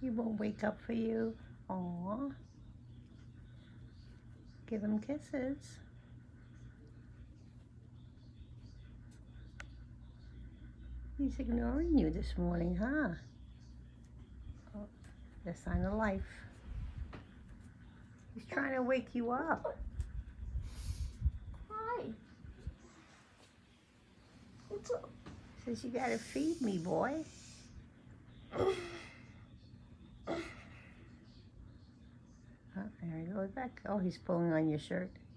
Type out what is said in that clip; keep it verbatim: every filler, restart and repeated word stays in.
He won't wake up for you. Aw. Give him kisses. He's ignoring you this morning, huh? Oh, the sign of life. He's trying to wake you up. Hi. What's up? Says you gotta feed me, boy. Oh, there he goes back. Oh, he's pulling on your shirt.